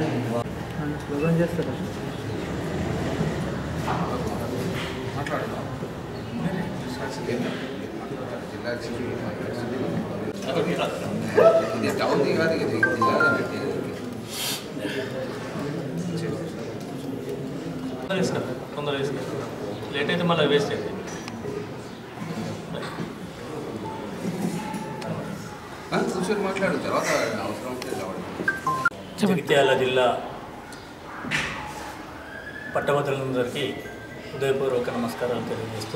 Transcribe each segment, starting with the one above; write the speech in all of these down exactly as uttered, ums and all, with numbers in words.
Slogan చేస్తారు తొందరగా వేసుకున్నాం లేట్ అయితే మళ్ళీ వేస్ట్ అయితే కూర్చొని మాట్లాడు తర్వాత అవసరం జగిత్యాల జిల్లా పట్టభద్రులందరికీ హృదయపూర్వక నమస్కారాలు తెలియజేస్తూ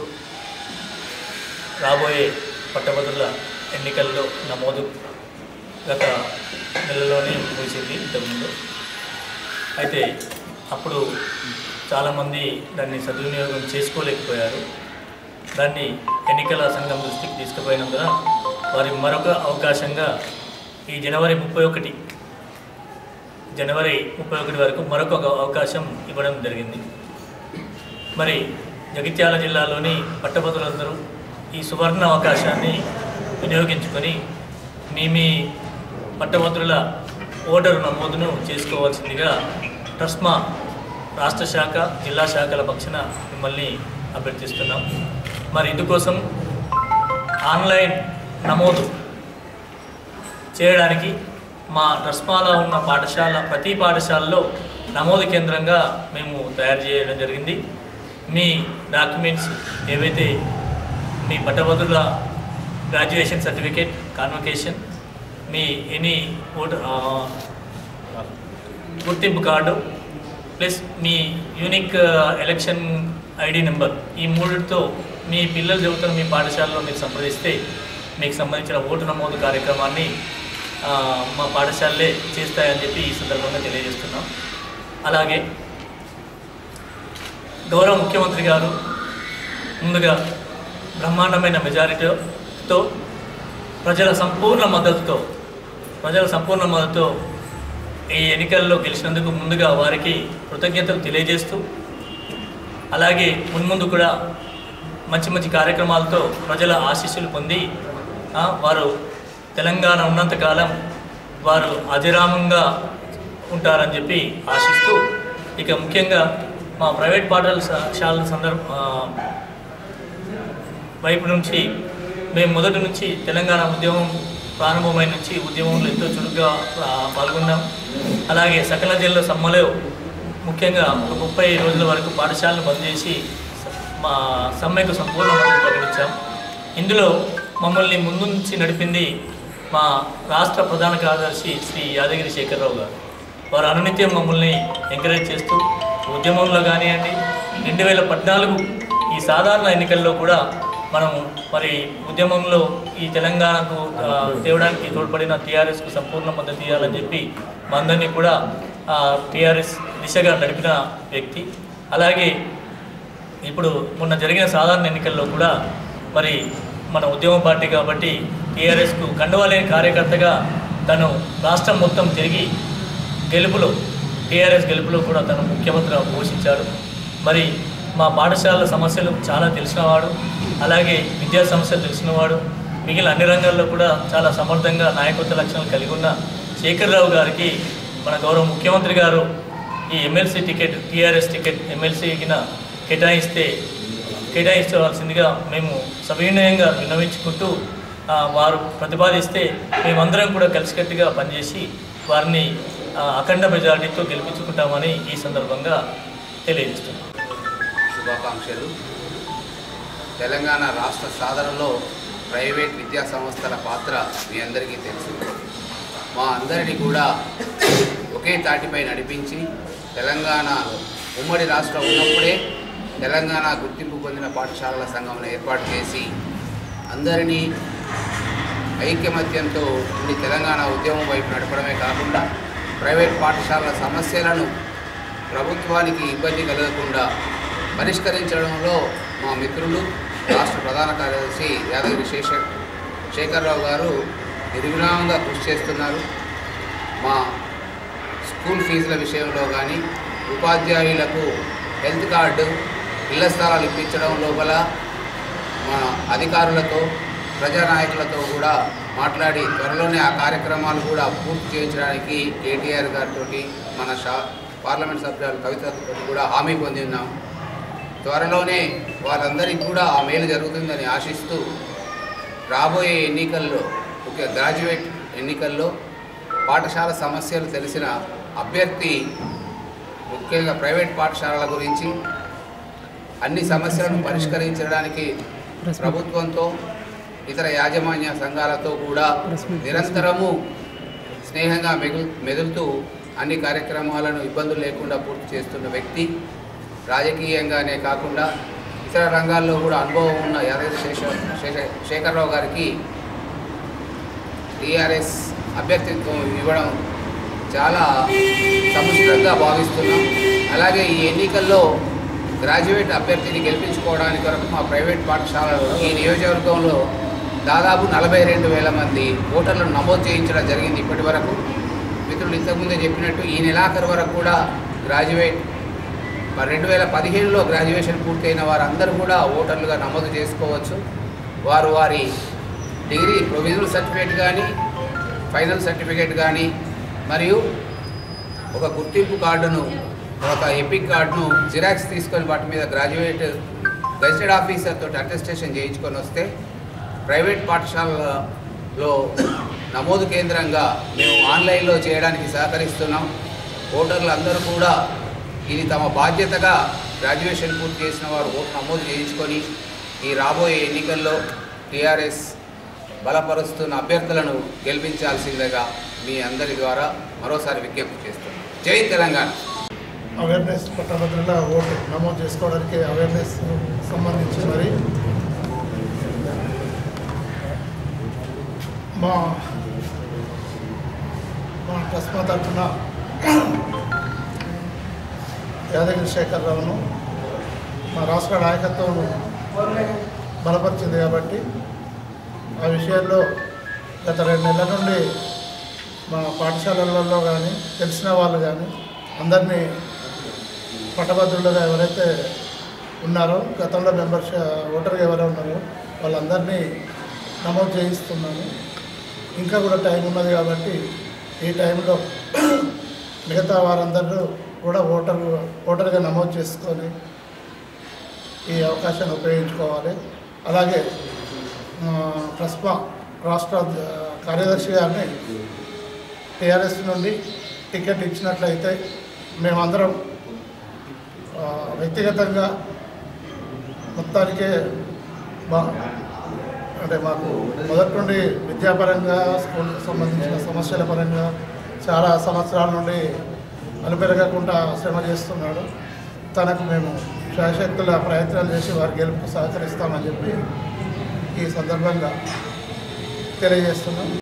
రాబోయే పట్టభద్రుల ఎన్నికల్లో నమోదు గత నెలలోనే ముగిసింది ఇంతకుముందు. అయితే అప్పుడు చాలామంది దాన్ని సద్వినియోగం చేసుకోలేకపోయారు. దాన్ని ఎన్నికల సంఘం దృష్టికి తీసుకుపోయినందున వారి మరొక అవకాశంగా ఈ జనవరి ముప్పై ఒకటి జనవరి ముప్పై ఒకటి వరకు మరొక అవకాశం ఇవ్వడం జరిగింది. మరి జగిత్యాల జిల్లాలోని పట్టభద్రులందరూ ఈ సువర్ణ అవకాశాన్ని వినియోగించుకొని మీ మీ పట్టభద్రుల ఓటరు నమోదును చేసుకోవాల్సిందిగా ట్రస్మా రాష్ట్ర శాఖ జిల్లా శాఖల పక్షాన మిమ్మల్ని అభ్యర్థిస్తున్నాం. మరి ఇందుకోసం ఆన్లైన్ నమోదు చేయడానికి మా ట్రస్మాలో ఉన్న పాఠశాల ప్రతి పాఠశాలలో నమోదు కేంద్రంగా మేము తయారు చేయడం జరిగింది. మీ డాక్యుమెంట్స్ ఏవైతే మీ పట్టభద్రుల గ్రాడ్యుయేషన్ సర్టిఫికేట్, కాన్వకేషన్, మీ ఎనీ ఓటర్ గుర్తింపు కార్డు ప్లస్ మీ యూనిక్ ఎలక్షన్ ఐడి నెంబర్, ఈ మూడితో మీ పిల్లలు చదువుతున్న మీ పాఠశాలలో మీరు సంప్రదిస్తే మీకు సంబంధించిన ఓటు నమోదు కార్యక్రమాన్ని మా పాఠశాలలే చేస్తాయని చెప్పి ఈ సందర్భంగా తెలియజేస్తున్నాం. అలాగే గౌరవ ముఖ్యమంత్రి గారు ముందుగా బ్రహ్మాండమైన మెజారిటీతో ప్రజల సంపూర్ణ మద్దతుతో ప్రజల సంపూర్ణ మద్దతుతో ఈ ఎన్నికల్లో గెలిచినందుకు ముందుగా వారికి కృతజ్ఞతలు తెలియజేస్తూ, అలాగే మున్ముందు కూడా మంచి మంచి కార్యక్రమాలతో ప్రజల ఆశీస్సులు పొంది వారు తెలంగాణ ఉన్నంతకాలం వారు అజరామంగా ఉంటారని చెప్పి ఆశిస్తూ, ఇక ముఖ్యంగా మా ప్రైవేట్ పాఠశాలల సందర్భ వైపు నుంచి మేము మొదటి నుంచి తెలంగాణ ఉద్యమం ప్రారంభమైన నుంచి ఉద్యమంలో ఎంతో చురుగ్గా పాల్గొన్నాం. అలాగే సకల జిల్లా సమ్మలో ముఖ్యంగా ఒక ముప్పై రోజుల వరకు పాఠశాలను బంద్ చేసి మా సమ్మెకు సంపూర్ణ మద్దతు ప్రకటించాం. ఇందులో మమ్మల్ని ముందు నుంచి నడిపింది మా రాష్ట్ర ప్రధాన కార్యదర్శి శ్రీ యాదగిరి శేఖరరావు గారు. వారు అనునిత్యం మమ్మల్ని ఎంకరేజ్ చేస్తూ ఉద్యమంలో కానివ్వండి, రెండు వేల పద్నాలుగు ఈ సాధారణ ఎన్నికల్లో కూడా మనము మరి ఉద్యమంలో ఈ తెలంగాణకు తేవడానికి తోడ్పడిన టీఆర్ఎస్కు సంపూర్ణ మద్దతు ఇవ్వాలని చెప్పి మా అందరినీ కూడా టీఆర్ఎస్ దిశగా నడిపిన వ్యక్తి. అలాగే ఇప్పుడు మొన్న జరిగిన సాధారణ ఎన్నికల్లో కూడా మరి మన ఉద్యమ పార్టీ కాబట్టి టీఆర్ఎస్కు కండువాలేని కార్యకర్తగా తను రాష్ట్రం మొత్తం తిరిగి గెలుపులో టీఆర్ఎస్ గెలుపులో కూడా తను ముఖ్యమంత్రిగా పోషించాడు. మరి మా పాఠశాలల సమస్యలు చాలా తెలిసినవాడు, అలాగే విద్యా సమస్యలు తెలిసినవాడు, మిగిలిన అన్ని రంగాల్లో కూడా చాలా సమర్థంగా నాయకత్వ లక్షణాలు కలిగి ఉన్న శేఖరరావు గారికి మన గౌరవ ముఖ్యమంత్రి గారు ఈ ఎమ్మెల్సీ టికెట్ టీఆర్ఎస్ టికెట్ ఎమ్మెల్సీకి కేటాయిస్తే కేటాయించవలసిందిగా మేము సవినయంగా విన్నవించుకుంటూ వారు ప్రతిపాదిస్తే మేమందరం కూడా కలిసికట్టుగా పనిచేసి వారిని అఖండ మెజారిటీతో గెలిపించుకుంటామని ఈ సందర్భంగా తెలియజేస్తున్నాం. శుభాకాంక్షలు. తెలంగాణ రాష్ట్ర సాధనలో ప్రైవేట్ విద్యా సంస్థల పాత్ర మీ అందరికీ తెలుసు. మా అందరినీ కూడా ఒకే తాటిపై నడిపించి తెలంగాణ ఉమ్మడి రాష్ట్రం ఉన్నప్పుడే తెలంగాణ గుర్తింపు పొందిన పాఠశాలల సంఘంలో ఏర్పాటు చేసి అందరినీ ఐక్యమత్యంతో ఉండి తెలంగాణ ఉద్యమం వైపు నడపడమే కాకుండా ప్రైవేట్ పాఠశాలల సమస్యలను ప్రభుత్వానికి ఇబ్బంది కలగకుండా పరిష్కరించడంలో మా మిత్రులు రాష్ట్ర ప్రధాన కార్యదర్శి యాదగిరి శేష శేఖరరావు గారు నిర్విరామంగా కృషి చేస్తున్నారు. మా స్కూల్ ఫీజుల విషయంలో కానీ, ఉపాధ్యాయులకు హెల్త్ కార్డు, ఇళ్ల స్థలాలు ఇప్పించడం లోపల మా అధికారులతో ప్రజానాయకులతో కూడా మాట్లాడి త్వరలోనే ఆ కార్యక్రమాలు కూడా పూర్తి చేయించడానికి కేటీఆర్ గారితో మన షా పార్లమెంట్ సభ్యులు కవితతో కూడా హామీ పొంది ఉన్నాం. త్వరలోనే వారందరికీ కూడా ఆ మేలు జరుగుతుందని ఆశిస్తూ రాబోయే ఎన్నికల్లో ముఖ్య గ్రాడ్యుయేట్ ఎన్నికల్లో పాఠశాల సమస్యలు తెలిసిన అభ్యర్థి ముఖ్యంగా ప్రైవేట్ పాఠశాలల గురించి అన్ని సమస్యలను పరిష్కరించడానికి ప్రభుత్వంతో ఇతర యాజమాన్య సంఘాలతో కూడా నిరంతరము స్నేహంగా మెగు మెదులుతూ అన్ని కార్యక్రమాలను ఇబ్బందులు లేకుండా పూర్తి చేస్తున్న వ్యక్తి. రాజకీయంగానే కాకుండా ఇతర రంగాల్లో కూడా అనుభవం ఉన్న యాదగిరి శేష శేష శేఖరరావు గారికి టీఆర్ఎస్ అభ్యర్థిత్వం ఇవ్వడం చాలా సముచితంగా భావిస్తున్నాం. అలాగే ఈ ఎన్నికల్లో గ్రాడ్యుయేట్ అభ్యర్థిని గెలిపించుకోవడానికి వరకు మా ప్రైవేట్ పాఠశాలలో ఈ నియోజకవర్గంలో దాదాపు నలభై రెండు వేల మంది ఓటర్లను నమోదు చేయించడం జరిగింది. ఇప్పటి వరకు మిత్రులు ఇంతకుముందే చెప్పినట్టు ఈ నెలాఖరు వరకు కూడా గ్రాడ్యుయేట్ రెండు వేల పదిహేనులో గ్రాడ్యుయేషన్ పూర్తయిన వారందరూ కూడా ఓటర్లుగా నమోదు చేసుకోవచ్చు. వారు వారి డిగ్రీ ప్రొవిజనల్ సర్టిఫికేట్ కానీ ఫైనల్ సర్టిఫికేట్ కానీ మరియు ఒక గుర్తింపు కార్డును ఒక ఎపిక్ కార్డును జిరాక్స్ తీసుకొని వాటి మీద గ్రాడ్యుయేట్ గెజిటెడ్ ఆఫీసర్తో అటెస్టేషన్ చేయించుకొని వస్తే ప్రైవేట్ పాఠశాలలో నమోదు కేంద్రంగా మేము ఆన్లైన్లో చేయడానికి సహకరిస్తున్నాం. ఓటర్లు అందరూ కూడా ఇది తమ బాధ్యతగా గ్రాడ్యుయేషన్ పూర్తి చేసిన వారు ఓటు నమోదు చేయించుకొని ఈ రాబోయే ఎన్నికల్లో టీఆర్ఎస్ బలపరుస్తున్న అభ్యర్థులను గెలిపించాల్సిందిగా మీ అందరి ద్వారా మరోసారి విజ్ఞప్తి చేస్తున్నాం. జై తెలంగాణ. అవేర్నెస్ పట్టభద్రుల ఓటు నమోదు చేసుకోవడానికి అవేర్నెస్ సంబంధించి మరి మా మా ట్రస్ట్ తరఫున యాదగిరి శేఖరరావును మా రాష్ట్ర నాయకత్వం బలపరిచింది కాబట్టి ఆ విషయాల్లో గత రెండు నెలల నుండి మా పాఠశాలలలో కానీ తెలిసిన వాళ్ళు కానీ అందరినీ పట్టభద్రులుగా ఎవరైతే ఉన్నారో గతంలో మెంబర్స్ ఓటర్గా ఎవరైనా ఉన్నారో వాళ్ళందరినీ నమోదు చేయిస్తున్నాము. ఇంకా కూడా టైం ఉన్నది కాబట్టి ఈ టైంలో మిగతా వారందరూ కూడా ఓటర్ ఓటర్గా నమోదు చేసుకొని ఈ అవకాశాన్ని ఉపయోగించుకోవాలి. అలాగే ప్రస్పా రాష్ట్ర కార్యదర్శి గారిని టీఆర్ఎస్ నుండి టికెట్ ఇచ్చినట్లయితే మేమందరం వ్యక్తిగతంగా మొత్తానికే బా అంటే మాకు మొదటి నుండి విద్యాపరంగా స్కూల్కి సంబంధించిన సమస్యల పరంగా చాలా సంవత్సరాల నుండి అలుపెరగకుండా శ్రమ చేస్తున్నాడు. తనకు మేము శాయశక్తుల ప్రయత్నాలు చేసి వారి గెలుపుకు సహకరిస్తామని చెప్పి ఈ సందర్భంగా తెలియజేస్తున్నాం.